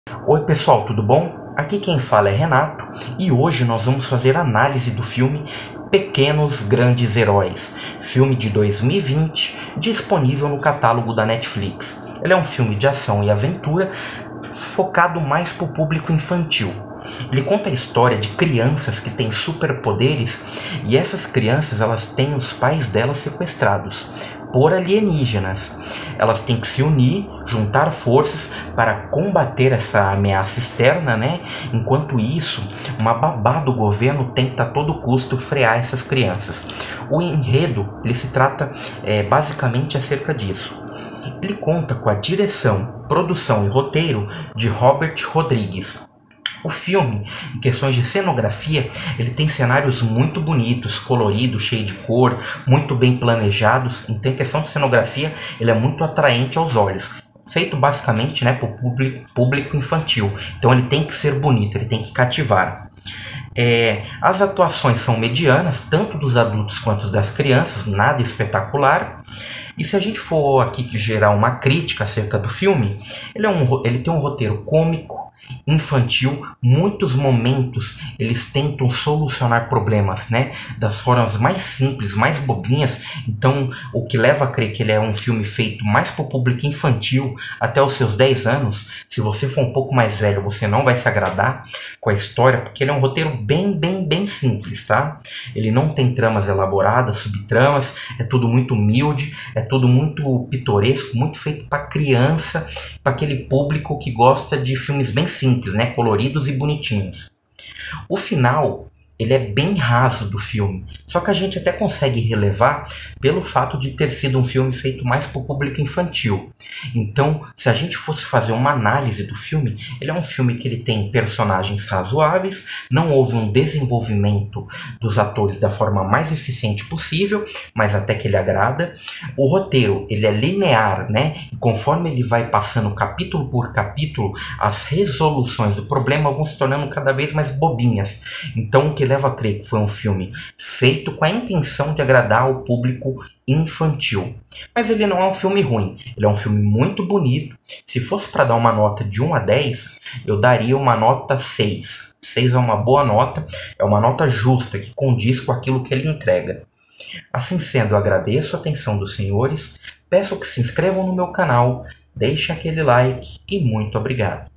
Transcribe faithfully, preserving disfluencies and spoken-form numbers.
Oi pessoal, tudo bom? Aqui quem fala é Renato e hoje nós vamos fazer análise do filme Pequenos Grandes Heróis, filme de dois mil e vinte, disponível no catálogo da Netflix. Ele é um filme de ação e aventura focado mais para o público infantil. Ele conta a história de crianças que têm superpoderes e essas crianças elas têm os pais delas sequestrados por alienígenas. Elas têm que se unir, juntar forças para combater essa ameaça externa, né? Enquanto isso, uma babá do governo tenta a todo custo frear essas crianças. O enredo ele se trata é, basicamente acerca disso. Ele conta com a direção, produção e roteiro de Robert Rodrigues. O filme, em questões de cenografia, ele tem cenários muito bonitos, coloridos, cheios de cor, muito bem planejados. Então, em questão de cenografia, ele é muito atraente aos olhos. Feito basicamente, né, para o público, público infantil. Então, ele tem que ser bonito, ele tem que cativar. É, as atuações são medianas, tanto dos adultos quanto das crianças, nada espetacular. E se a gente for aqui gerar uma crítica acerca do filme, ele, é um, ele tem um roteiro cômico, infantil, muitos momentos eles tentam solucionar problemas, né, das formas mais simples, mais bobinhas. Então o que leva a crer que ele é um filme feito mais para o público infantil até os seus dez anos. Se você for um pouco mais velho, você não vai se agradar com a história, porque ele é um roteiro bem, bem, bem simples, tá? Ele não tem tramas elaboradas, subtramas, é tudo muito humilde, é tudo muito pitoresco, muito feito para criança, para aquele público que gosta de filmes bem simples, né, coloridos e bonitinhos. O final, ele é bem raso do filme, só que a gente até consegue relevar pelo fato de ter sido um filme feito mais para o público infantil. Então, se a gente fosse fazer uma análise do filme, ele é um filme que ele tem personagens razoáveis, não houve um desenvolvimento dos atores da forma mais eficiente possível, mas até que ele agrada. O roteiro, ele é linear, né? E conforme ele vai passando capítulo por capítulo, as resoluções do problema vão se tornando cada vez mais bobinhas. Então, o que leva a crer que foi um filme feito com a intenção de agradar o público infantil. Mas ele não é um filme ruim, ele é um filme muito bonito. Se fosse para dar uma nota de um a dez, eu daria uma nota seis. seis é uma boa nota, é uma nota justa, que condiz com aquilo que ele entrega. Assim sendo, eu agradeço a atenção dos senhores, peço que se inscrevam no meu canal, deixem aquele like e muito obrigado.